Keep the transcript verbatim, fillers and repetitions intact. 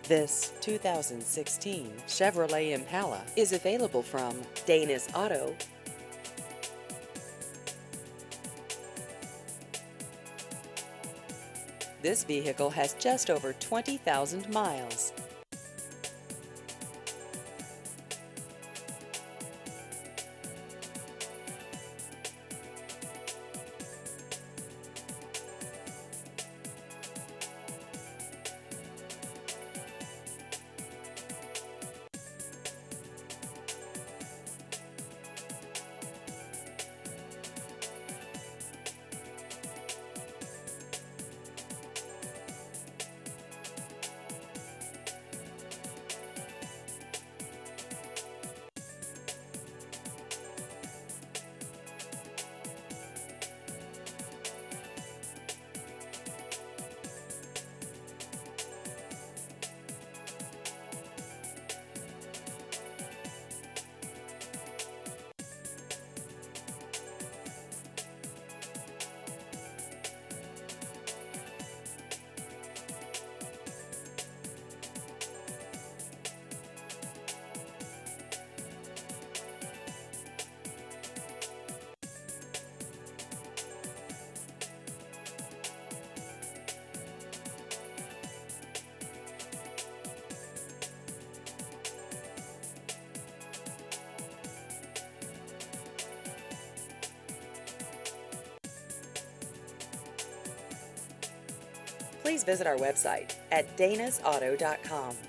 This two thousand sixteen Chevrolet Impala is available from Danis Auto. This vehicle has just over twenty thousand miles. Please visit our website at danis auto dot com.